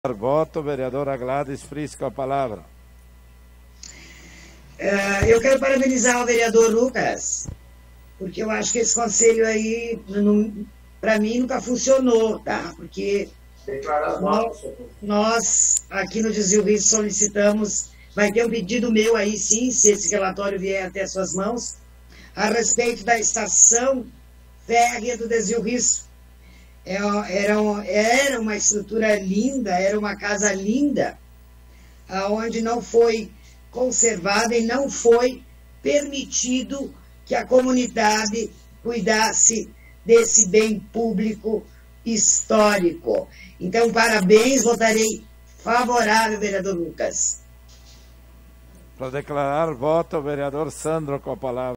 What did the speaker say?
Voto, vereadora Gladys Frisch, com a palavra. Eu quero parabenizar o vereador Lucas, porque eu acho que esse conselho aí, para mim, nunca funcionou, tá? Porque nós aqui no Desvio Rio solicitamos, vai ter um pedido meu aí sim, se esse relatório vier até suas mãos, a respeito da estação férrea do Desvio Rio. Era uma estrutura linda, era uma casa linda, onde não foi conservada e não foi permitido que a comunidade cuidasse desse bem público histórico. Então, parabéns, votarei favorável, vereador Lucas. Para declarar voto, vereador Sandro, com a palavra.